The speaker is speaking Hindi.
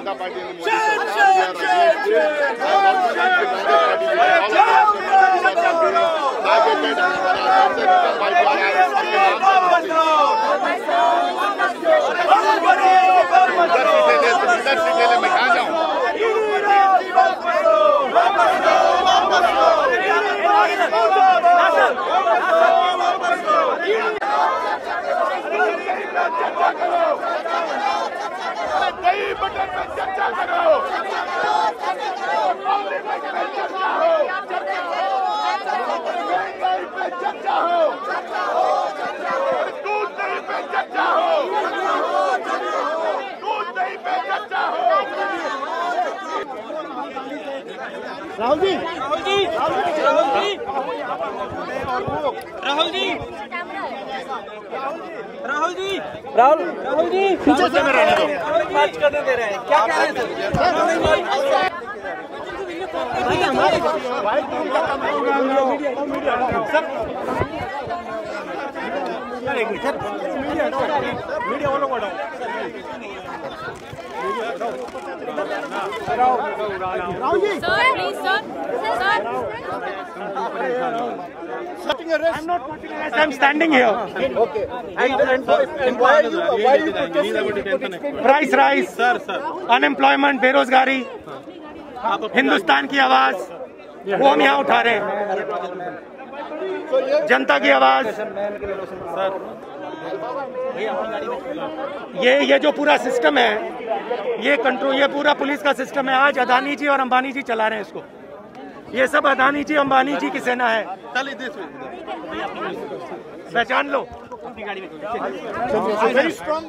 जनता पार्टी ने मैं कहा जाऊँ नई बटन पे चर्चा करो, चर्चा हो, दूध नहीं पे चर्चा हो, दूध नहीं पे चर्चा हो। राहुल जी, राहुल जी, राहुल जी, राहुल जी, राहुल जी, राहुल जी, पीछे से में रहने दो, बात करने दे रहे हैं, क्या कह रहे हैं सर? मीडिया वालों को हटाओ। Rahul ji, sir please sir, I'm not putting arrest. I'm standing here. Okay. And why are you protesting? Price rise, sir. Unemployment, बेरोजगारी, हिंदुस्तान की आवाज वो हम यहाँ उठा रहे हैं, जनता की आवाज। ये जो पूरा सिस्टम है, ये कंट्रोल, ये पूरा पुलिस का सिस्टम है। आज अदानी जी और अंबानी जी चला रहे हैं इसको। ये सब अदानी जी अंबानी जी की सेना है। पहचान लो। Very strong.